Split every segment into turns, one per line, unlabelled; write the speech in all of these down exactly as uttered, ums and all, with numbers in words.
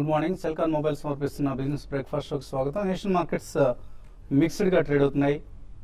Good morning. Celkon mobiles సమర్పిస్తున్న business breakfast షోకి స్వాగతం. నేషనల్ మార్కెట్స్ మిక్స్డ్ గా ట్రేడ్ అవుతున్నాయి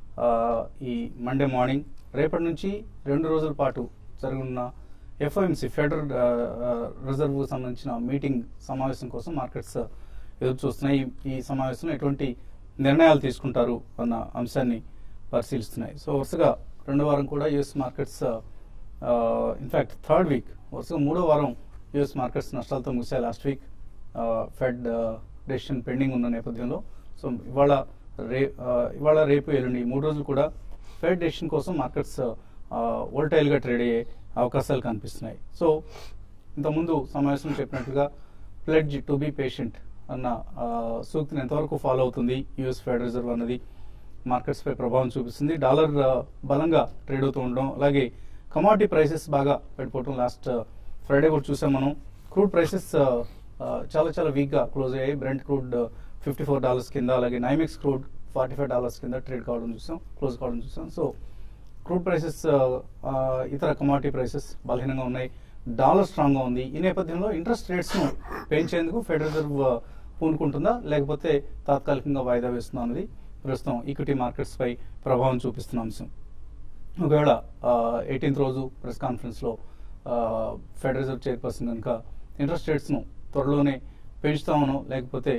ఈ మండే మార్నింగ్. రేపటి నుంచి రెండు రోజుల పాటు జరగనున్న ఎఫ్ఓఎంసీ ఫెడరల్ రిజర్వ్ సంబంధించిన మీటింగ్ సమావేశం కోసం మార్కెట్స్ ఎదురు చూస్తున్నాయి. ఈ సమావేశంలో ఎటువంటి నిర్ణయాలు తీసుకుంటారు అన్న అంశాన్ని పరిశీలిస్తున్నాయి. సో వరుసగా రెండో వారం కూడా US markets in fact third week వరుసగా మూడో వారం యుఎస్ మార్కెట్స్ నష్టాలతో ముగిశాయి. Last week fed decision pending ఉన్న నేపథ్యంలో సో ఇవాళ రే ఇవాళ రేపు ఎల్లుండి మూడు రోజులు కూడా ఫెడ్ డెసిషన్ కోసం మార్కెట్స్ వోల్టైల్ గా ట్రేడ్ అయ్యే అవకాశాలు కనిపిస్తున్నాయి. సో ఇంతకుముందు సమావేశంలో చెప్పినట్లుగా ప్లెడ్జ్ టు బీ పేషెంట్ అన్న సూక్తిని ఎంతవరకు ఫాలో అవుతుంది యుఎస్ ఫెడ్ రిజర్వ్ అన్నది మార్కెట్స్ పై ప్రభావం చూపిస్తుంది. డాలర్ బలంగా ట్రేడ్ అవుతూ ఉండడం, అలాగే కమాడిటీ ప్రైసెస్ బాగా పడిపోవడం. లాస్ట్ ఫ్రైడే కూడా చూసాం మనం. క్రూడ్ ప్రైసెస్ చాలా చాలా వీక్ గా క్లోజ్ అయ్యాయి. Brent crude fifty four dollars కింద, అలాగే NYMEX crude forty five dollars కింద ట్రేడ్ కావడం చూసాం, క్లోజ్ కావడం చూసాం. సో క్రూడ్ ప్రైసెస్ ఇతర కమాడిటీ ప్రైసెస్ బలహీనంగా ఉన్నాయి. డాలర్ స్ట్రాంగ్ గా ఉంది. ఈ నేపథ్యంలో ఇంట్రెస్ట్ రేట్స్ ను పెంచేందుకు ఫెడరల్ రిజర్వ్ పూనుకుంటుందా లేకపోతే తాత్కాలికంగా వాయిదా వేస్తుందా అన్నది ప్రస్తుతం ఈక్విటీ మార్కెట్స్ పై ప్రభావం చూపిస్తున్న అంశం. ఒకవేళ ఎయిటీన్త్ రోజు ప్రెస్ కాన్ఫరెన్స్ లో ఫెడరల్ రిజర్వ్ చైర్పర్సన్ కనుక ఇంట్రెస్ట్ రేట్స్ ను త్వరలోనే పెంచుతామనో లేకపోతే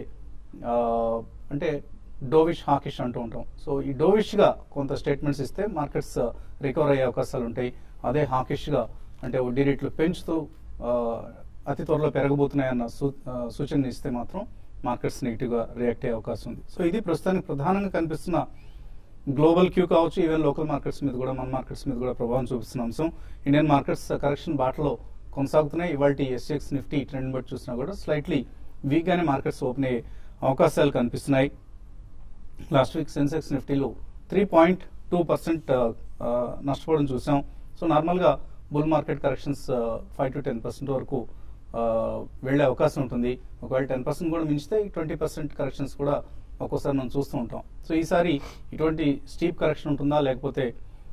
అంటే డోవిష్ హాకిష్ అంటూ ఉంటాం. సో ఈ డోవిష్ గా కొంత స్టేట్మెంట్స్ ఇస్తే మార్కెట్స్ రికవర్ అయ్యే అవకాశాలు ఉంటాయి. అదే హాకిష్ గా అంటే వడ్డీ రేట్లు పెంచుతూ అతి త్వరలో పెరగబోతున్నాయన్న సూచన ఇస్తే మాత్రం మార్కెట్స్ నెగిటివ్ గా రియాక్ట్ అయ్యే అవకాశం ఉంది. సో ఇది ప్రస్తుతానికి ప్రధానంగా కనిపిస్తున్న గ్లోబల్ క్యూ కావచ్చు, ఈవెన్ లోకల్ మార్కెట్స్ మీద కూడా మన మార్కెట్స్ మీద కూడా ప్రభావం చూపిస్తున్న అంశం. ఇండియన్ మార్కెట్స్ కరెక్షన్ బాటలో కొనసాగుతున్నాయి. ఇవాళ ఎస్జిఎక్స్ నిఫ్టీ ట్రెండ్ బట్టి చూసినా కూడా స్లైట్లీ వీక్ గానే మార్కెట్స్ ఓపెన్ అయ్యే అవకాశాలు కనిపిస్తున్నాయి. లాస్ట్ వీక్ సెన్సెక్స్ నిఫ్టీలో త్రీ పాయింట్ టూ పర్సెంట్ నష్టపోవడం చూసాం. సో నార్మల్ గా bull market corrections five to ten percent వరకు వెళ్లే అవకాశం ఉంటుంది. ఒకవేళ టెన్ పర్సెంట్ కూడా మించితే ట్వంటీ పర్సెంట్ కరెక్షన్స్ కూడా ఒక్కోసారి మనం చూస్తూ ఉంటాం. సో ఈసారి ఇటువంటి స్టీప్ కరెక్షన్ ఉంటుందా లేకపోతే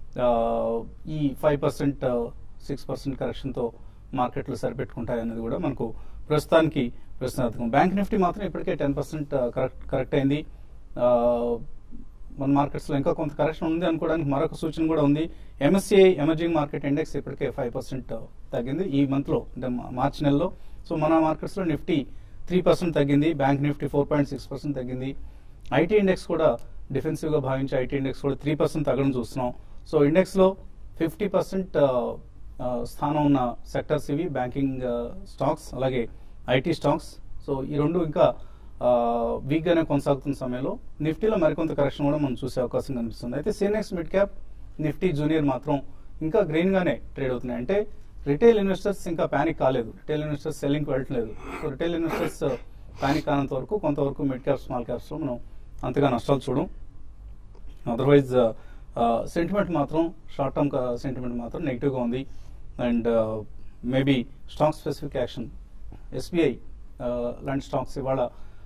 ఈ five percent six percent correction తో మార్కెట్లు సరిపెట్టుకుంటాయి అనేది కూడా మనకు ప్రస్తుతానికి ప్రశ్నార్థకం. బ్యాంక్ నిఫ్టీ మాత్రం ఇప్పటికే టెన్ పర్సెంట్ కరెక్ట్ కరెక్ట్ అయింది. మన మార్కెట్స్ లో ఇంకా కొంత కరెక్షన్ ఉంది అనుకోవడానికి మరొక సూచన కూడా ఉంది. ఎంఎస్సిఐ ఎమర్జింగ్ మార్కెట్ ఇండెక్స్ ఇప్పటికే ఫైవ్ పర్సెంట్ తగ్గింది ఈ మంత్ లో, అంటే మార్చి నెలలో. సో మన మార్కెట్స్ లో నిఫ్టీ త్రీ పర్సెంట్ తగ్గింది, bank Nifty four point six percent తగ్గింది. ఐటీ ఇండెక్స్ కూడా డిఫెన్సివ్ గా భావించి ఐటీ ఇండెక్స్ కూడా త్రీ పర్సెంట్ తగ్గడం చూస్తున్నాం. సో ఇండెక్స్ లో ఫిఫ్టీ పర్సెంట్ స్థానం ఉన్న సెక్టర్స్ ఇవి, బ్యాంకింగ్ స్టాక్స్ అలాగే ఐటీ స్టాక్స్. సో ఈ రెండు ఇంకా వీక్ గానే కొనసాగుతున్న సమయంలో నిఫ్టీలో మరికొంత కరెక్షన్ కూడా మనం చూసే అవకాశం కనిపిస్తుంది. అయితే CNX mid cap, Nifty junior మాత్రం ఇంకా గ్రీన్ గానే ట్రేడ్ అవుతున్నాయి. అంటే రిటైల్ ఇన్వెస్టర్స్ ఇంకా ప్యానిక్ కాలేదు, రిటైల్ ఇన్వెస్టర్స్ సెల్లింగ్ వెళ్ళట్లేదు. సో రిటైల్ ఇన్వెస్టర్స్ ప్యానిక్ కానంత వరకు కొంతవరకు మిడ్ క్యాప్ స్మాల్ క్యాప్స్ లో మనం అంతగా నష్టాలు చూడం. అదర్వైజ్ సెంటిమెంట్ మాత్రం షార్ట్ టర్మ్ సెంటిమెంట్ మాత్రం నెగిటివ్ గా ఉంది. And maybe stock specific action SBI లాంటి స్టాక్స్ ఇవాళ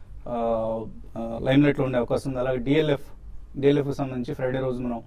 లైమ్ లైట్ లో ఉండే అవకాశం ఉంది. అలాగే డిఎల్ఎఫ్ డిఎల్ఎఫ్ కి సంబంధించి ఫ్రైడే రోజు మనం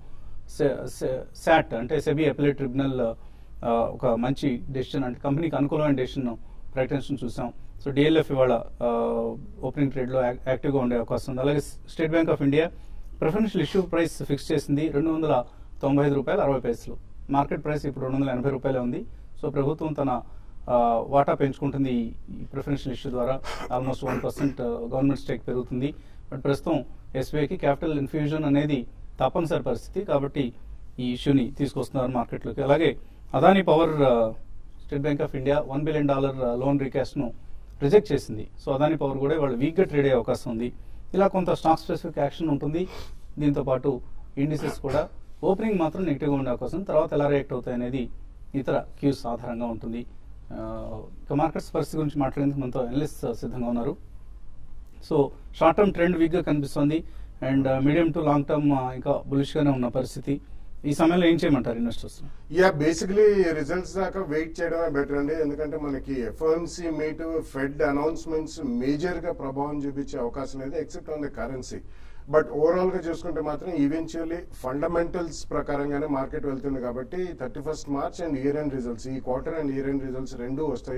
శాట్ అంటే సెబీ అపిలేట్ ట్రిబ్యునల్ ఒక మంచి డెసిషన్, అంటే కంపెనీకి అనుకూలమైన డెసిషన్ ప్రకటించడం చూసాం. సో డిఎల్ఎఫ్ ఇవాళ ఓపెనింగ్ ట్రేడ్ లో యాక్టివ్ గా ఉండే అవకాశం ఉంది. అలాగే State Bank of India preferential issue price fix చేసింది రెండు వందల తొంభై ఐదు రూపాయలు అరవై పైసలు. మార్కెట్ ప్రైస్ ఇప్పుడు రెండు వందల ఎనభై రూపాయలే ఉంది. సో ప్రభుత్వం తన వాటా పెంచుకుంటుంది ఈ ప్రిఫరెన్షియల్ ఇష్యూ ద్వారా. Almost one percent government stake పెరుగుతుంది. బట్ ప్రస్తుతం ఎస్బీఐకి క్యాపిటల్ ఇన్ఫ్యూజన్ అనేది తప్పనిసరి పరిస్థితి కాబట్టి ఈ ఇష్యూని తీసుకొస్తున్నారు మార్కెట్లోకి. అలాగే Adani power State Bank of India one billion dollar loan recast ను రిజెక్ట్ చేసింది. సో అదానీ పవర్ కూడా వాళ్ళు వీక్ గా ట్రేడ్ అయ్యే అవకాశం ఉంది. ఇలా కొంత స్టాక్ స్పెసిఫిక్ యాక్షన్ ఉంటుంది. దీంతో పాటు ఇండిసెస్ కూడా ఓపెనింగ్ మాత్రం నెగిటివ్ గా ఉండే అవకాశం, తర్వాత ఎలా రియాక్ట్ అవుతాయి అనేది ఇతర క్యూస్ ఆధారంగా ఉంటుంది. ఇక మార్కెట్స్ పరిస్థితి గురించి మాట్లాడేందుకు మనతో అనలిస్ట్ సిద్ధంగా ఉన్నారు. So short term trend weak గా కనిపిస్తుంది and medium to long term ఇంకా బులిష్ గానే ఉన్న పరిస్థితి. ఈ సమయంలో ఏం చేయమంటారు ఇన్వెస్టర్స్?
యా బేసిక్లీ రిజల్ట్స్ దాకా వెయిట్ చేయడమే బెటర్ అండి. ఎందుకంటే మనకి FOMC meet, fed announcements major గా ప్రభావం చూపించే అవకాశం లేదు except on the currency. But overall గా చూసుకుంటే మాత్రం ఈవెన్చువల్లీ ఫండమెంటల్స్ ప్రకారంగానే మార్కెట్ వెళ్తుంది కాబట్టి thirty first March and year end results, ఈ quarter and year end results రెండు వస్తాయి.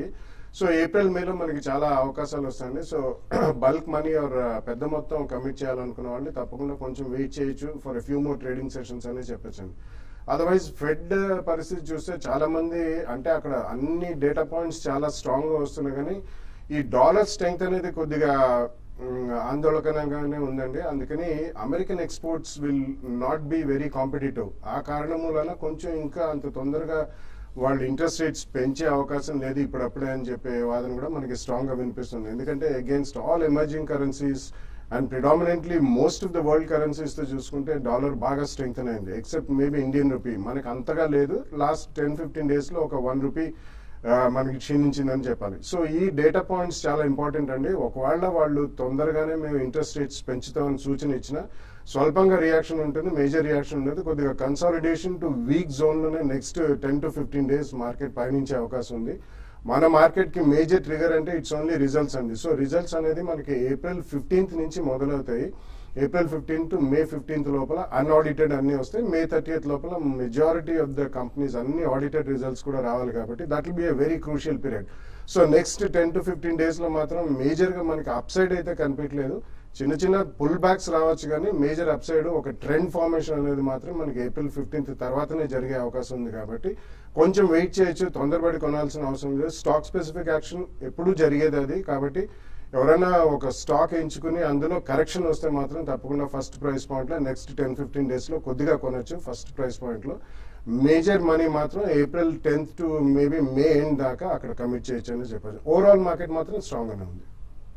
సో ఏప్రిల్ మేలో మనకి చాలా అవకాశాలు వస్తాయండి. సో బల్క్ మనీ ఆర్ పెద్ద మొత్తం కమిట్ చేయాలనుకున్న వాళ్ళు తప్పకుండా కొంచెం వెయిట్ చేయొచ్చు for a few more trading sessions అని చెప్పొచ్చండి. అదర్వైజ్ ఫెడ్ పరిస్థితి చూస్తే చాలా మంది అంటే అక్కడ అన్ని డేటా పాయింట్స్ చాలా స్ట్రాంగ్ గా వస్తున్నాయి, కానీ ఈ డాలర్ స్ట్రెంగ్త్ అనేది కొద్దిగా ఆందోళనకరంగానే ఉందండి. అందుకని American exports will not be very competitive. ఆ కారణం వలన కొంచెం ఇంకా అంత తొందరగా వాళ్ళు ఇంట్రెస్ట్ రేట్స్ పెంచే అవకాశం లేదు ఇప్పుడప్పుడే అని చెప్పే వాదన కూడా మనకి స్ట్రాంగ్ గా వినిపిస్తుంది. ఎందుకంటే against all emerging currencies and predominantly most of the world currencies తో చూసుకుంటే డాలర్ బాగా స్ట్రెంగ్త్ అయింది, ఎక్సెప్ట్ మేబీ ఇండియన్ రూపీ. మనకి అంతగా లేదు, లాస్ట్ టెన్ ఫిఫ్టీన్ డేస్ లో ఒక వన్ రూపీ మనకి క్షీణించిందని చెప్పాలి. సో ఈ డేటా పాయింట్స్ చాలా ఇంపార్టెంట్ అండి. ఒకవేళ వాళ్ళు తొందరగానే మేము ఇంట్రెస్ట్ రేట్స్ పెంచుతామని సూచన ఇచ్చినా స్వల్పంగా రియాక్షన్ ఉంటుంది, మేజర్ రియాక్షన్ ఉండదు. కొద్దిగా కన్సాలిడేషన్ టు వీక్ జోన్ లోనే next ten to fifteen days market పయనించే అవకాశం ఉంది. మన మార్కెట్ కి మేజర్ ట్రిగర్ అంటే ఇట్స్ ఓన్లీ రిజల్ట్స్ అండి. సో రిజల్ట్స్ అనేది మనకి ఏప్రిల్ ఫిఫ్టీన్త్ నుంచి మొదలవుతాయి. ఏప్రిల్ ఫిఫ్టీన్త్ మే ఫిఫ్టీన్త్ లోపల అన్ఆడిటెడ్ అన్ని వస్తాయి. మే థర్టీఎత్ లోపల మెజారిటీ ఆఫ్ ద కంపెనీస్ అన్ని ఆడిటెడ్ రిజల్ట్స్ కూడా రావాలి, కాబట్టి that will be a very crucial period. So next ten to fifteen days లో మాత్రం మేజర్ గా మనకి అప్ సైడ్ అయితే కనిపించలేదు. చిన్న చిన్న పుల్ బ్యాక్స్ రావచ్చు, కానీ మేజర్ అప్ సైడ్ ఒక ట్రెండ్ ఫార్మేషన్ అనేది మాత్రం మనకి ఏప్రిల్ ఫిఫ్టీన్త్ తర్వాతనే జరిగే అవకాశం ఉంది. కాబట్టి కొంచెం వెయిట్ చేయొచ్చు, తొందరపడి కొనాల్సిన అవసరం లేదు. స్టాక్ స్పెసిఫిక్ యాక్షన్ ఎప్పుడు జరిగేది అది, కాబట్టి ఎవరైనా ఒక స్టాక్ ఎంచుకుని అందులో కరెక్షన్ వస్తే మాత్రం తప్పకుండా ఫస్ట్ ప్రైస్ పాయింట్ లో నెక్స్ట్ టెన్ ఫిఫ్టీన్ డేస్ లో కొద్దిగా కొనొచ్చు. ఫస్ట్ ప్రైస్ పాయింట్ లో మేజర్ మనీ మాత్రం April tenth to maybe May end దాకా అక్కడ కమిట్ చేయొచ్చు అని చెప్పచ్చు. ఓవరాల్ మార్కెట్ మాత్రం స్ట్రాంగ్ గానే ఉంది.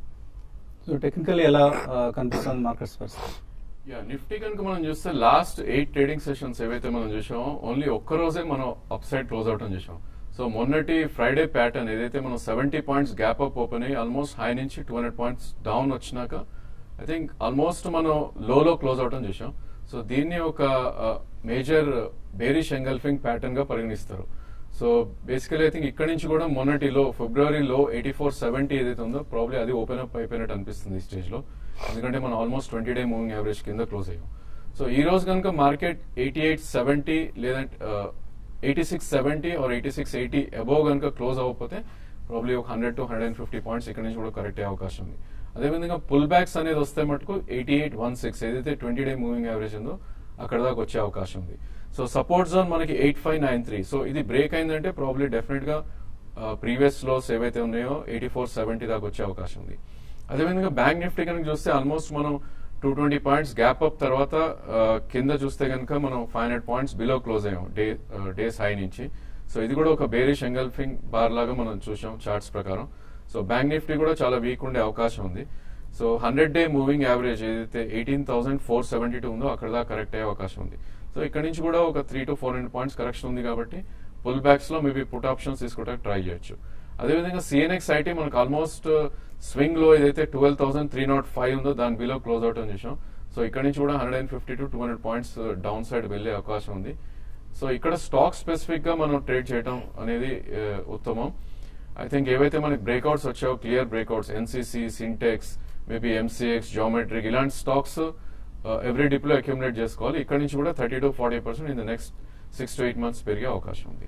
సో టెక్నికల్లీ ఎలా కనిపిస్తుంది మార్కెట్స్ పరిస్థితి?
యా నిఫ్టీ కనుక మనం చూస్తే లాస్ట్ ఎయిట్ ట్రేడింగ్ సెషన్స్ ఏవైతే మనం చూసామో ఓన్లీ ఒక్క రోజే మనం అప్ సైడ్ క్లోజ్ అవటం చూసాం. సో మొన్నటి ఫ్రైడే ప్యాటర్న్ ఏదైతే మనం seventy points gap up open అయ్యి ఆల్మోస్ట్ హై నుంచి టూ హండ్రెడ్ పాయింట్స్ డౌన్ వచ్చినాక ఐ థింక్ ఆల్మోస్ట్ మనం లోలో క్లోజ్ అవటం చూసాం. సో దీన్ని ఒక మేజర్ బేరిష్ ఎంగల్ఫింగ్ ప్యాటర్న్ గా పరిగణిస్తారు. సో బేసికలీ ఐ థింక్ ఇక్కడ నుంచి కూడా మొన్నటి లో ఫిబ్రవరి లో ఎయిటీ ఫోర్ సెవెంటీ ఏదైతే ఉందో ప్రాబ్లీ అది ఓపెన్ అప్ అయిపోయినట్టు అనిపిస్తుంది ఈ స్టేజ్ లో, ఎందుకంటే మనం almost twenty day moving average కింద క్లోజ్ అయ్యాం. సో ఈ రోజు కనుక మార్కెట్ ఎయిటీ ఎయిట్ సెవెంటీ లేదంటే eighty six seventy or eighty six eighty above కనుక క్లోజ్ అవ్వకపోతే ప్రాబ్లీ ఒక hundred to hundred and fifty points ఇక్కడ నుంచి కూడా కరెక్ట్ అయ్యే అవకాశం ఉంది. అదేవిధంగా పుల్ బ్యాక్స్ అనేది వస్తే మటుకు ఎయిటీ ఎయిట్ వన్ సిక్స్ ఏదైతే ట్వంటీ డే మూవింగ్ యావరేజ్ ఉందో అక్కడ దాకా వచ్చే అవకాశం ఉంది. సో సపోర్ట్ జోన్ మనకి eight five nine three. So ఇది బ్రేక్ అయిందంటే ప్రాబ్లీ డెఫినెట్ గా ప్రీవియస్ లోస్ ఏవైతే ఉన్నాయో ఎయిటీ ఫోర్ సెవెంటీ దాకా వచ్చే అవకాశం ఉంది. అదేవిధంగా బ్యాంక్ నిఫ్టీ కనుక చూస్తే ఆల్మోస్ట్ మనం two twenty points gap up తర్వాత కింద చూస్తే కనుక మనం five hundred points below close అయ్యాం డే డేస్ హై నుంచి. సో ఇది కూడా ఒక బేరిష్ ఎంగల్ఫింగ్ బార్ లాగా మనం చూసాం చార్ట్స్ ప్రకారం. సో బ్యాంక్ నిఫ్టీ కూడా చాలా వీక్ ఉండే అవకాశం ఉంది. So hundred day moving average ఏదైతే eighteen thousand four seventy two ఉందో అక్కడ దాకా కరెక్ట్ అయ్యే అవకాశం ఉంది. సో ఇక్కడ నుంచి కూడా ఒక three to four hundred points correction ఉంది, కాబట్టి పుల్ బ్యాక్స్ లో మేబీ పుట్ ఆప్షన్స్ తీసుకోవడానికి ట్రై చేయొచ్చు. అదేవిధంగా సిఎన్ఎక్స్ ఐటీ మనకు ఆల్మోస్ట్ స్వింగ్ లో ఏదైతే twelve thousand three nought five ఉందో దాని బిలో క్లోజ్ అవుట్ అని చూసాం. సో ఇక్కడ నుంచి కూడా hundred and fifty to two hundred points downside వెళ్లే అవకాశం ఉంది. సో ఇక్కడ స్టాక్ స్పెసిఫిక్ గా మనం ట్రేడ్ చేయడం అనేది ఉత్తమం. ఐ థింక్ ఏవైతే మనకి బ్రేక్అవుట్స్ వచ్చాయో clear breakouts NCC, Sintex, maybe MCX, geometric ఇలాంటి స్టాక్స్ ఎవ్రీ డిప్లో అక్యుములేట్ చేసుకోవాలి. ఇక్కడ నుంచి కూడా thirty to forty percent in the next six to eight months పెరిగే అవకాశం ఉంది.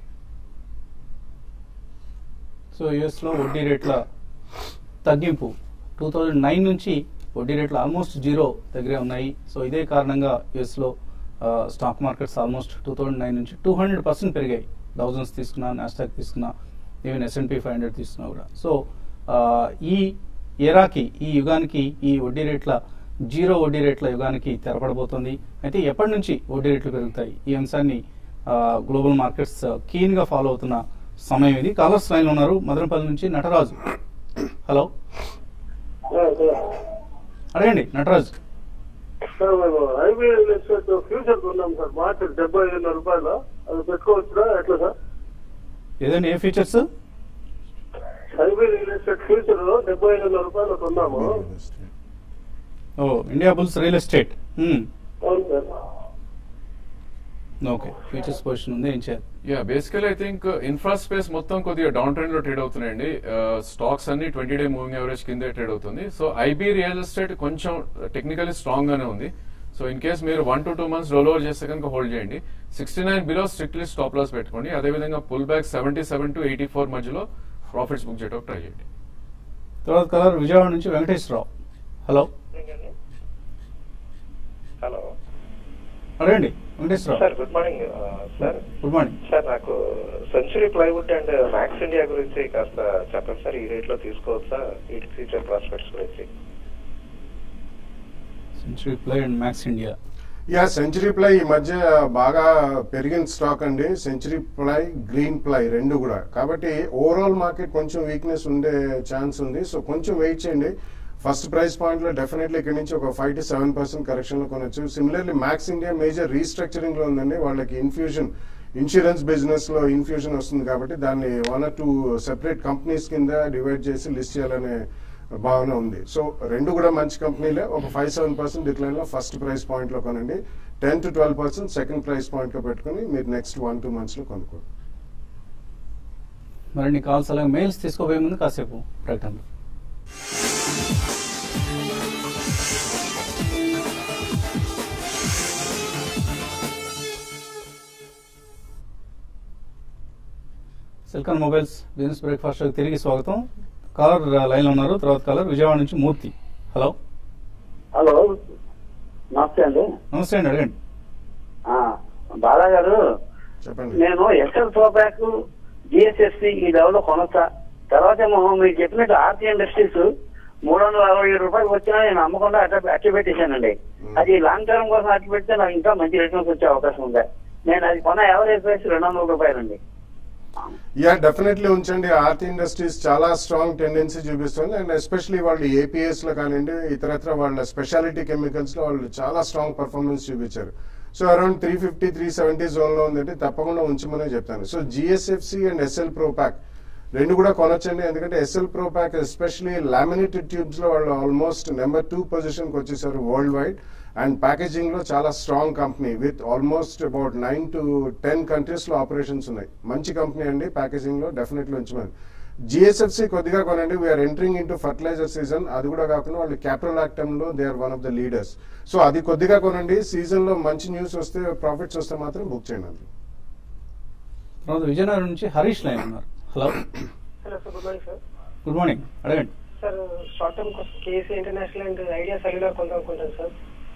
సో యుఎస్ లో వడ్డీ రేట్ల తగ్గింపు టూ థౌజండ్ నైన్ నుంచి వడ్డీ రేట్లు ఆల్మోస్ట్ జీరో దగ్గరే ఉన్నాయి. సో ఇదే కారణంగా యుఎస్ లో stock markets almost two thousand nine నుంచి టూ హండ్రెడ్ పర్సెంట్ పెరిగాయి. థౌజండ్స్ తీసుకున్నా, నాస్టాక్ తీసుకున్నా, ఈవెన్ ఎస్ఎన్పి ఫైవ్ హండ్రెడ్ తీసుకున్నా కూడా. సో ఈ ఎరాకి, ఈ యుగానికి, ఈ వడ్డీ రేట్ల జీరో వడ్డీ రేట్ల యుగానికి తెరపడబోతోంది. అయితే ఎప్పటి నుంచి వడ్డీ రేట్లు పెరుగుతాయి, ఈ అంశాన్ని గ్లోబల్ మార్కెట్స్ కీన్ గా ఫాలో అవుతున్న సమయం ఇది. కాలర్స్ లైన్ ఉన్నారు. మదనపల్లి నుంచి నటరాజు. హలో, అడగండి నటరాజు.
సార్ మేము ఐబీఎల్ ఫ్యూచర్ కొన్నాం సార్, మార్కెట్ డెబ్బై ఐదు రూపాయలు, అది పెట్టుకోవచ్చురా ఎట్లా సార్?
ఏదండి, ఏ features?
IBL real estate future డెబ్బై ఐదు రూపాయలు కొన్నాము.
ఓ, ఇండియా బుల్స్ రియల్ ఎస్టేట్.
అవును సార్.
ఓకే, ఫ్యూచర్స్ పొజిషన్ ఉంది, ఏం చేయాలి?
Yeah basically I think infra space మొత్తం కొద్దిగా డౌన్ ట్రెండ్ లో ట్రేడ్ అవుతున్నాయండి. స్టాక్స్ అన్ని ట్వంటీ డే మూవింగ్ యావరేజ్ కింద ట్రేడ్ అవుతుంది. సో ఐబీ రియల్ ఎస్టేట్ కొంచెం టెక్నికలీ స్ట్రాంగ్ గానే ఉంది. సో ఇన్ కేస్ మీరు one to two months roll over చేస్తే కనుక హోల్డ్ చేయండి. Sixty nine below strictly stop loss పెట్టుకోండి. అదేవిధంగా pull back seventy seven to eighty four మధ్యలో ప్రాఫిట్స్ బుక్ చేయడానికి ట్రై చేయండి.
తర్వాత కలర్ విజయవాడ నుంచి వెంకటేశ్వరరావు. హలో
హలో
అడగండి Venkateswararao.
Sir good morning sir.
Good morning
sir నాకు century plywood and max India గురించి కాస్త చెప్పండి సార్. ఈ రేట్ లో తీసుకోవచ్చా? వీటి ఫ్యూచర్ ప్రాస్పెక్ట్స్ గురించి.
Century ply and max India.
Yeah century ply ఈ మధ్య బాగా పెరిగిన స్టాక్ అండి. సెంచరీ ప్లై, గ్రీన్ ప్లై రెండు కూడా. కాబట్టి ఓవరాల్ మార్కెట్ కొంచెం వీక్నెస్ ఉండే ఛాన్స్ ఉంది. సో కొంచెం వెయిట్ చేయండి. ఫస్ట్ ప్రైస్ పాయింట్ లో డెఫినెట్లీ ఇక్కడ నుంచి ఒక five to seven percent correction లో కొనొచ్చు. Similarly max India major restructuring లో ఉందండి. వాళ్ళకి ఇన్ఫ్యూజన్ ఇన్సూరెన్స్ బిజినెస్ లో ఇన్ఫ్యూజన్ వస్తుంది కాబట్టి దాన్ని one or two separate companies కింద డివైడ్ చేసి లిస్ట్ చేయాలనే భావన ఉంది. సో రెండు కూడా మంచి కంపెనీలే. ఒక ఫైవ్ సెవెన్ పర్సెంట్ డిక్లైన్ లో ఫస్ట్ ప్రైస్ పాయింట్ లో కొనండి. Ten to twelve percent second price point లో పెట్టుకుని మీరు నెక్స్ట్ వన్ టూ మంత్స్ లో కొనుక్కోండి.
మరిన్ని కాల్స్ అలాగే మెయిల్స్ తీసుకోబోయే ముందు కాసేపు ప్రకటనలు. సెల్కాన్ మొబైల్స్ బిజినెస్ బ్రేక్ఫాస్ట్ తిరిగి స్వాగతం. కాలర్ లైన్ లో ఉన్నారు. తర్వాత కాలర్ విజయవాడ నుంచి మూర్తి. హలో
హలో నమస్తే అండి.
నమస్తే అండి, అడగండి.
బాలా గారు,
చెప్పండి.
నేను ఎస్ఎల్ ప్రోబ్యాక్, జిఎస్ఎఫ్సి ఈ లెవెల్లో కొనొచ్చా? తర్వాత ఏమో మీరు చెప్పినట్టు ఆర్తి ఇండస్ట్రీస్ మూడు వందల అరవై ఏడు రూపాయలు వచ్చినా నేను అమ్మకుండా అట్లా అట్టి పెట్టేశానండి. అది లాంగ్ టర్మ్ కోసం అట్టి పెడితే నాకు ఇంకా మంచి రిటర్న్స్ వచ్చే అవకాశం ఉంది. నేను అది కొన్న యావరేజ్ ప్రైస్ రెండు వందల రూపాయలండి.
యా డెఫినెట్లీ ఉంచండి. ఆర్ట్ ఇండస్ట్రీస్ చాలా స్ట్రాంగ్ టెండెన్సీ చూపిస్తుంది. అండ్ ఎస్పెషలీ వాళ్ళు ఏపీఎస్ లో కానివ్వండి, ఇతరత్ర వాళ్ళ స్పెషాలిటీ కెమికల్స్ లో వాళ్ళు చాలా స్ట్రాంగ్ పర్ఫార్మెన్స్ చూపించారు. So around three fifty three seventy zone లో ఉందంటే తప్పకుండా ఉంచమనే చెప్తాను. So GSFC and Essel Propack రెండు కూడా కొనొచ్చండి. ఎందుకంటే Essel Propack especially laminated tubes లో వాళ్ళు ఆల్మోస్ట్ నెంబర్ టూ పొజిషన్ కి వచ్చేసారు వరల్డ్ వైడ్. అండ్ ప్యాకేజింగ్ లో చాలా strong company with almost about nine to ten countries లో ఆపరేషన్స్ ఉన్నాయి. మంచి కంపెనీ అండి. ప్యాకేజింగ్ లో డెఫినెట్లీ ఉంచమని. జిఎస్ఎఫ్సి కొద్దిగా కొనండి. We're entering in to fertiliser season. అది కూడా కాకుండా వాళ్ళు క్యాప్రోలాక్టమ్ లో they are one of the leaders. So అది కొద్దిగా కొనండి. సీజన్ లో మంచి న్యూస్ వస్తే, ప్రాఫిట్స్ వస్తే మాత్రం బుక్ చేయండి.
తర్వాత విజయనగరం నుంచి హరీష్ లైన్ ఉన్నారు. Hello
hello sir, good morning sir.
Good morning, అడగండి.
సార్ షార్ట్ టర్మ్ కోసం KC international and Idea cellular కొందాం అనుకుంటాను sir.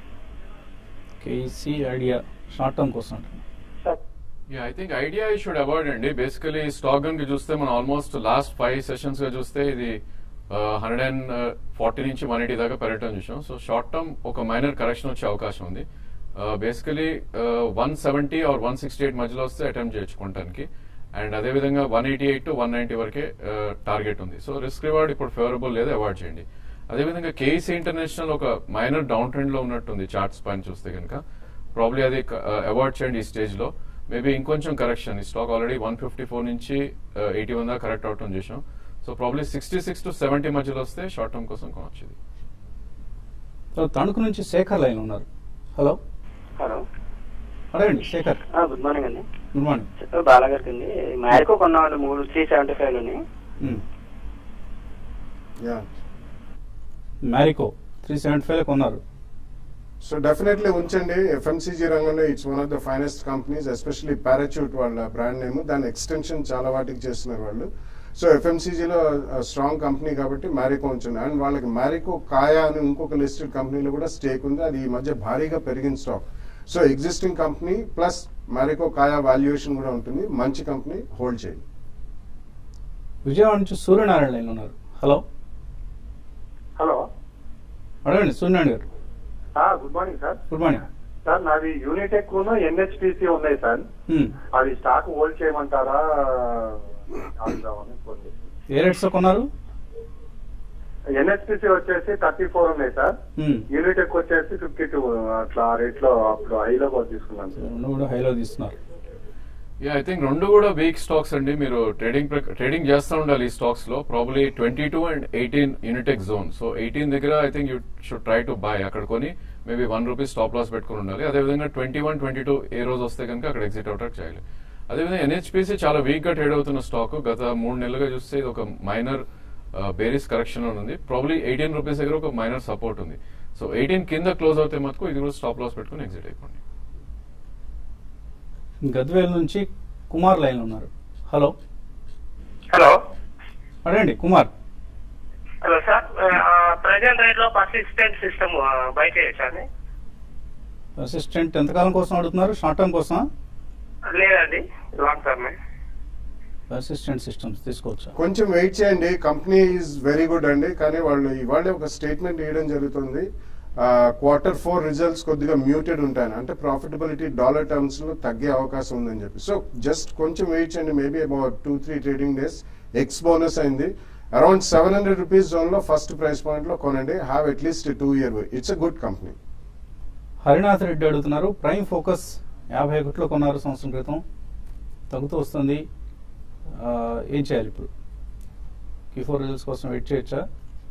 KC Idea short term కోసం అంటున్నాను
sir.
Yeah I think Idea ఈ షుడ్ అవాయిడ్ అండి. బేసికలీ స్టాక్ గన్ కి చూస్తే మనం ఆల్మోస్ట్ లాస్ట్ ఫైవ్ సెషన్స్ గా చూస్తే ఇది హండ్రెడ్ అండ్ ఫార్టీ నుంచి వన్ ఎయిటీ దాకా పెరగటం చూసాం. సో షార్ట్ టర్మ్ ఒక మైనర్ కరెక్షన్ వచ్చే అవకాశం ఉంది. Basically one seventy or one sixty eight మధ్యలో వస్తే అటెంప్ట్ చేయొచ్చుకోవడానికి. అండ్ అదేవిధంగా one eighty eight to one ninety వరకే టార్గెట్ ఉంది. సో రిస్క్ రివార్డ్ ఇప్పుడు ఫేవరబుల్ లేదా అవాయిడ్ చేయండి. అదేవిధంగా కేసీ ఇంటర్నేషనల్ ఒక మైనర్ డౌన్ ట్రెండ్ లో ఉన్నట్టుంది చార్ట్స్ పైన చూస్తే కనుక. ప్రాబ్లీ అది అవాయిడ్ చేయండి ఈ స్టేజ్ లో. మేబీ ఇంకొంచెం కరెక్షన్. ఈ stock already one fifty four నుంచి ఎయిటీ వన్ దాకా కరెక్ట్ అవటం చూసాం. So probably sixty six to seventy మధ్యలో వస్తే షార్ట్ టర్మ్ కోసం కొనొచ్చు.
తణుకు నుంచి శేఖర్ లైన్ ఉన్నారు. హలో
హలో
అడగండి శేఖర్.
గుడ్ మార్నింగ్ అండి.
Good morning.
బాలాగారికి అండి. మ్యారికో కొన్నామండి మూడు త్రీ సెవెంటీ ఫైవ్ లోని.
మ్యారికో త్రీ సెవెంటీ ఫైవ్ కొన్నారు.
సో డెఫినెట్లీ ఉంచండి. ఎఫ్ఎంసీజీ రంగంలో it's one of the finest companies. Especially Parachute వాళ్ళ బ్రాండ్ నేమ్. దాని ఎక్స్టెన్షన్ చాలా వాటికి చేస్తున్నారు వాళ్ళు. సో ఎఫ్ఎంసీజీలో స్ట్రాంగ్ కంపెనీ కాబట్టి మ్యారికో ఉంచండి. అండ్ వాళ్ళకి మ్యారికో కాయా అని ఇంకొక లిస్టెడ్ కంపెనీలో కూడా స్టేక్ ఉంది. అది ఈ మధ్య భారీగా పెరిగిన stock. So existing company plus Marico Kaya valuation కూడా ఉంటుంది. మంచి కంపెనీ, హోల్డ్ చేయండి.
విజయవాడ నుంచి సూర్యనారాయణ లైన్ ఉన్నారు. హలో
హలో
అడగండి Suryanarayana garu.
Good morning sir.
Good morning
sir నాది యూనిటెక్ ఎన్హెచ్పిసి ఉన్నాయి సార్. అది స్టాక్ హోల్డ్ చేయమంటారా?
ఏ రేట్స్ లో కొన్నారు?
ఎన్హెచ్పిసి వచ్చేసి థర్టీ ఫోర్ ఉన్నాయి సార్. యూనిటెక్ వచ్చేసి ఫిఫ్టీ టూ అట్లా రేట్ లో అప్పుడు హైలో తీసుకున్నాను సార్.
రెండు కూడా హైలో తీసుకున్నారు.
యా ఐ థింక్ రెండు కూడా వీక్ స్టాక్స్ అండి. మీరు ట్రేడింగ్ ట్రేడింగ్ చేస్తూ ఉండాలి ఈ స్టాక్స్ లో. Probably twenty two and eighteen Unitech zone. So eighteen దగ్గర I think you should try to buy. అక్కడ కొని maybe one rupees stop loss పెట్టుకుని ఉండాలి. అదేవిధంగా ట్వంటీ వన్ ట్వంటీ టూ ఏ రోజు వస్తే కనుక అక్కడ ఎగ్జిట్ అవుట్ చేయాలి. అదేవిధంగా ఎన్హెచ్పిసి చాలా వీక్ గా ట్రేడ్ అవుతున్న స్టాక్. గత మూడు నెలలుగా చూస్తే ఇది ఒక మైనర్ బేరిస్ కరెక్షన్ లో ఉంది. ప్రాబ్లీ ఎయిటీన్ రూపీస్ దగ్గర ఒక మైనర్ సపోర్ట్ ఉంది. సో ఎయిటీన్ కింద క్లోజ్ అవుతే మటుకు ఇది కూడా స్టాప్ లాస్ పెట్టుకుని ఎగ్జిట్ అయిపోండి.
గద్వేల్ నుంచి కుమార్ లైన్ ఉన్నారు. హలో
హలో
అడగండి Kumar.
Hello sir, present rate లో పర్సిస్టెంట్ సిస్టమ్ బై చేయొచ్చా అండి?
పర్సిస్టెంట్ ఎంతకాలం కోసం అడుగుతున్నారు? షార్ట్ టర్మ్ కోసం?
లేదండి, లాంగ్ టర్మ్.
పర్సిస్టెంట్ సిస్టమ్స్ తీసుకోవచ్చా?
కొంచెం వెయిట్ చేయండి. కంపెనీ ఈజ్ వెరీ గుడ్ అండి, కానీ వాళ్ళు ఇవాళ ఒక స్టేట్మెంట్ ఇవ్వడం జరుగుతుంది. క్వార్టర్ ఫోర్ రిజల్ట్స్ కొద్దిగా మ్యూటెడ్ ఉంటాయని, అంటే ప్రాఫిటబిలిటీ డాలర్ టర్మ్స్ లో తగ్గే అవకాశం ఉందని చెప్పి. సో జస్ట్ కొంచెం వెయిట్ చేయండి, maybe about two three trading days. Ex bonus అయింది. Around seven hundred rupees zone లో ఫస్ట్ ప్రైస్ పాయింట్ లో కొనండి. Have at least two year. It's a good company.
Harinath Reddy అడుగుతున్నారు, ప్రైమ్ ఫోకస్ యాభై ఒకటిలో కొన్నారు సంవత్సరం క్రితం, తగ్గుతూ వస్తుంది, ఏం చేయాలి ఇప్పుడు? క్యూ ఫోర్ రిజల్ట్స్ కోసం వెయిట్ చేయొచ్చా?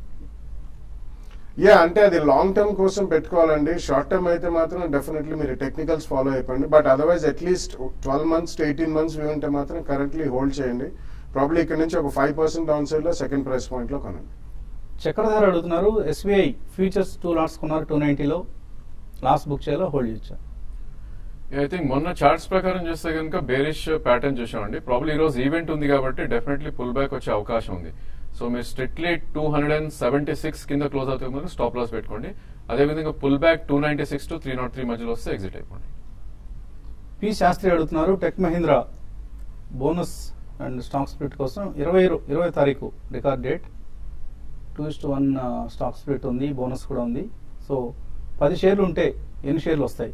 యా, అంటే అది లాంగ్ టర్మ్ కోసం పెట్టుకోవాలండి. షార్ట్ టర్మ్ అయితే మాత్రం డెఫినెట్లీ మీరు టెక్నికల్స్ ఫాలో అయిపోండి. But otherwise at least twelve months to eighteen months view ఉంటే మాత్రం కరెంట్లీ హోల్డ్ చేయండి. ప్రాబ్లీ ఇక్కడ నుంచి ఒక ఫైవ్ పర్సెంట్ డౌన్ సైడ్ లో సెకండ్ ప్రైస్ పాయింట్ లో కొనండి.
చక్రధార అడుగుతున్నారు, ఎస్బీఐ ఫ్యూచర్స్ టూ లాట్స్ కొన్నారు టూ నైన్టీలో, లాస్ట్ బుక్ చేయాలో హోల్డ్ చేయొచ్చా?
ఐ థింక్ మొన్న చార్ట్స్ ప్రకారం చూస్తే కనుక బేరిష్ ప్యాటర్న్ చూసామండి. ప్రాబ్లీ ఈ రోజు ఈవెంట్ ఉంది కాబట్టి డెఫినెట్లీ పుల్ బ్యాక్ వచ్చే అవకాశం ఉంది. సో మీరు strictly two hundred and seventy six కింద క్లోజ్ అవుతే ముందు స్టాప్ లాస్ పెట్టుకోండి. అదేవిధంగా pull back two ninety six to three nought three మధ్యలో వస్తే ఎగ్జిట్ అయిపోండి.
పి శాస్త్రి అడుగుతున్నారు, Tech Mahindra bonus and stock split కోసం ఇరవై ఇరవై తారీఖు record date, two is to one stock split ఉంది, బోనస్ కూడా ఉంది. సో పది షేర్లు ఉంటే ఎన్ని షేర్లు వస్తాయి?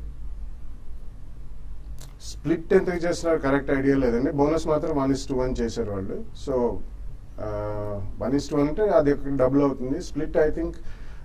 స్ప్లిట్ ఎంతకు చేస్తున్నారు కరెక్ట్ ఐడియా లేదండి. బోనస్ మాత్రం వన్ ఇస్ టు వన్ చేశారు వాళ్ళు. So one is to one అంటే అది డబుల్ అవుతుంది. స్ప్లిట్ ఐ థింక్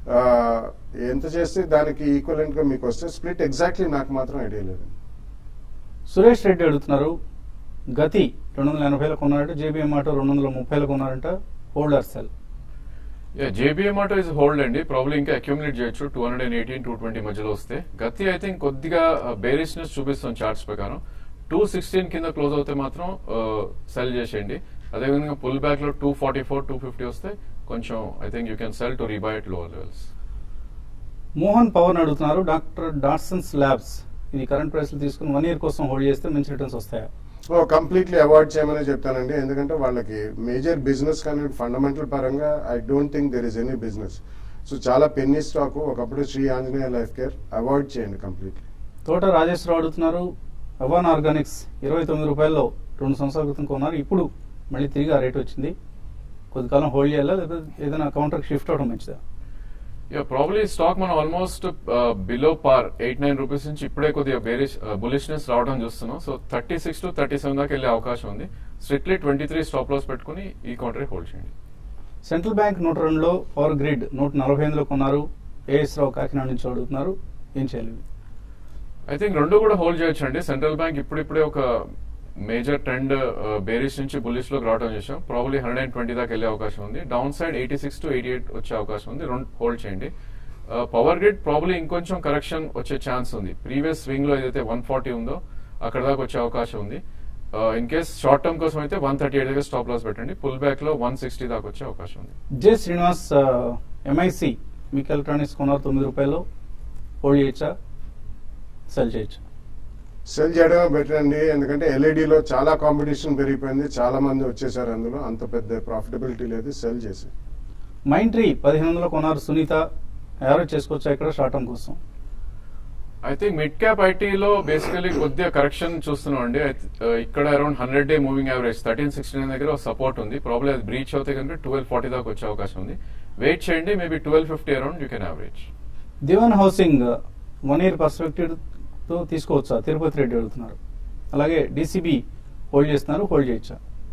ఎంత చేస్తే దానికి ఈక్వలెంట్ గా మీకు వస్తే, స్ప్లిట్ ఎగ్జాక్ట్లీ నాకు మాత్రం ఐడియా లేదండి.
సురేష్ రెడ్డి అడుగుతున్నారు, గతి రెండు వందల ఎనభైలో కొన్నారంట, జేబీఎం ఆటో రెండు వందల ముప్పైలో కొన్నారంట, hold or sell?
JBM auto is hold అండి. ప్రాబ్లీ ఇంకా అక్యూములేట్ చేయొచ్చు two hundred and eighteen two twenty మధ్యలో వస్తే. గతి ఐ థింక్ కొద్దిగా బేరిష్నెస్ చూపిస్తాం చార్ట్స్ ప్రకారం. టూ సిక్స్టీన్ కింద క్లోజ్ అవుతే మాత్రం సెల్ చేసేయండి. అదేవిధంగా పుల్ బ్యాక్ లో two forty four two fifty వస్తే కొంచెం I think you can sell to rebuy at lower levels.
Mohan Pavan అడుగుతున్నారు, డాక్టర్ డాట్సన్స్ ల్యాబ్స్ ఇది కరెంట్ ప్రైస్ తీసుకుని వన్ ఇయర్ కోసం హోల్డ్ చేస్తే మంచి రిటర్న్స్ వస్తాయా?
ఓ కంప్లీట్లీ అవాయిడ్ చేయమని చెప్తానండి. ఎందుకంటే వాళ్ళకి మేజర్ బిజినెస్ కానీ ఫండమెంటల్ పరంగా I don't think there is any business. So చాలా పెన్నీ స్టాక్, ఒకప్పుడు Shri Anjaneya life care, avoid చేయండి కంప్లీట్లీ.
తోట రాజేశ్వరరావు అడుగుతున్నారు, అవాన్ ఆర్గానిక్స్ ఇరవై తొమ్మిది రూపాయల్లో రెండు సంవత్సరాల క్రితం కొన్నారు, ఇప్పుడు మళ్ళీ తిరిగి ఆ రేట్ వచ్చింది, కొద్దికాలం హోల్డ్ చేయాలా లేదా ఏదైనా కౌంటర్ షిఫ్ట్ అవడం మంచిదా?
యా, ప్రాబ్లీ స్టాక్ మనం almost below par eight nine rupees నుంచి ఇప్పుడే కొద్దిగా బేరిష్ బులిష్నెస్ రావడం చూస్తున్నాం. So thirty six to thirty seven దాకా వెళ్ళే అవకాశం ఉంది. Strictly twenty three stop loss పెట్టుకుని ఈ కౌంటర్ హోల్డ్ చేయండి.
సెంట్రల్ బ్యాంక్ నూట రెండులో, పవర్ గ్రిడ్ నూట నలభై ఎనిమిదిలో కొన్నారు, ఏఎస్ రావు కాకినాడ నుంచి అడుగుతున్నారు, ఏం చేయాలి?
ఐ థింక్ రెండు కూడా హోల్డ్ చేయొచ్చు అండి. సెంట్రల్ బ్యాంక్ ఇప్పుడిప్పుడే ఒక మేజర్ ట్రెండ్ బేరిష్ నుంచి బులిష్ లోకి రావడం చేసాం. ప్రాబ్లీ హండ్రెడ్ అండ్ ట్వంటీ దాకా వెళ్ళే అవకాశం ఉంది. Down side eighty six to eighty eight వచ్చే అవకాశం ఉంది. రెండు హోల్డ్ చేయండి. పవర్ గ్రిడ్ ప్రాబ్లీ ఇంకొంచెం కరెక్షన్ వచ్చే ఛాన్స్ ఉంది. ప్రీవియస్ స్వింగ్ లో ఏదైతే వన్ ఫార్టీ ఉందో అక్కడ దాకా వచ్చే అవకాశం ఉంది. ఇన్ కేస్ షార్ట్ టర్మ్ కోసం అయితే వన్ థర్టీ ఎయిట్ దగ్గర స్టాప్ లాస్ పెట్టండి. పుల్ బ్యాక్ లో వన్ సిక్స్టీ దాకా వచ్చే అవకాశం ఉంది.
జే శ్రీనివాస్, ఎంఐసి మీకు ఎలక్ట్రానిక్స్ కొన్నారు తొమ్మిది రూపాయలు, హోల్డ్ చేయొచ్చా సెల్ చేయొచ్చా?
సెల్ చేయడమే బెటర్ అండి. ఎందుకంటే ఎల్ఈడిలో చాలా కాంపిటీషన్ పెరిగిపోయింది, చాలా మంది వచ్చేసారు, అందులో అంత పెద్ద ప్రాఫిటబిలిటీ లేదు. సెల్ చేసి
మైండ్ ట్రీ పదిహేను వందలు కొన్నారు, సునీత యావరేజ్ చేసుకోవచ్చా ఇక్కడ షార్ట్ టర్మ్ కోసం?
ఐ థింక్ మిడ్ క్యాప్ ఐటీలో బేసికలీ కొద్దిగా కరెక్షన్ చూస్తున్నాం అండి. ఇక్కడ around hundred day moving average thirteen sixty nine దగ్గర సపోర్ట్ ఉంది. ప్రాబ్లమ్ అది బ్రీచ్ అవుతే కనుక ట్వెల్వ్ ఫార్టీ దాకా వచ్చే అవకాశం ఉంది. వెయిట్ చేయండి, maybe twelve fifty around you can average.
Dewan Housing one year perspective తో తీసుకోవచ్చా? తిరుపతి రెడ్డి అడుగుతున్నారు. అలాగే డీసీబీ హోల్డ్ చేస్తున్నారు, హోల్డ్ చేయొచ్చా?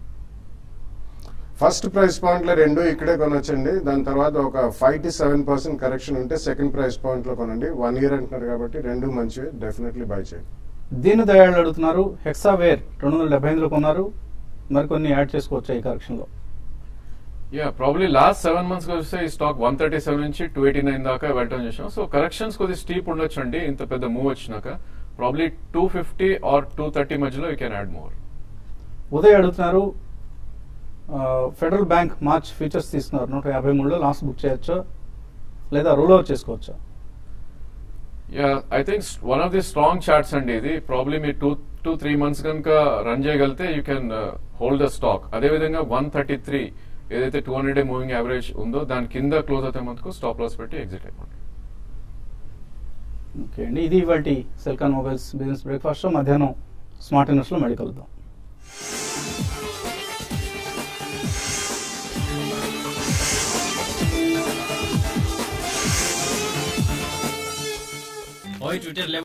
ఫస్ట్ ప్రైస్ పాయింట్ లో రెండు ఇక్కడే కొనొచ్చండి. దాని తర్వాత ఒక five to seven percent correction ఉంటే సెకండ్ ప్రైస్ పాయింట్ లో కొనండి. వన్ ఇయర్ అంటున్నారు కాబట్టి రెండు మంచివి, డెఫినెట్లీ బై చేయండి.
దీని దయాళ్ అడుగుతున్నారు, హెక్సావేర్ రెండు వందల డెబ్బై ఎనిమిదిలో కొన్నారు, మరికొన్ని యాడ్ చేసుకోవచ్చా ఈ కరెక్షన్ లో?
Yeah, probably last seven months వస్తే ఈ స్టాక్ వన్ థర్టీ సెవెన్ నుంచి టూ ఎయిటీ నైన్ దాకా వెళ్ళటం చేసాం. సో కరెక్షన్స్ కొద్దిగా స్టీప్ ఉండొచ్చు అండి. ఇంత పెద్ద మూవ్ వచ్చినాక probably two fifty or two thirty మధ్యలో you can add more.
Uday అడుగుతున్నారు, ఫెడరల్ బ్యాంక్ మార్చ్ ఫీచర్స్ తీసుకున్నారు నూట యాభై మూడులో, లాస్ట్ బుక్ చేయొచ్చా లేదా రోల్ ఓవర్ చేసుకోవచ్చా?
Yeah, I think one of the strong charts అండి ఇది. ప్రాబ్లీ మీరు టూ టూ త్రీ మంత్స్ కనుక రన్ చేయగలిగితే you can hold the stock. అదేవిధంగా వన్ థర్టీ త్రీ ఏదైతే two hundred day moving average ఉందో దాని కింద క్లోజ్ అవుతే మటుకు స్టాప్ లాస్ పెట్టి ఎగ్జిట్ అయిపోండి.
ఓకే అండి, ఇది ఇవాళ సెల్కాన్ మొబైల్స్ బిజినెస్ బ్రేక్ఫాస్ట్. మధ్యాహ్నం స్మార్ట్ ఇన్వెస్ట్లో మళ్ళీ కలుద్దాం.
Hoy Twitter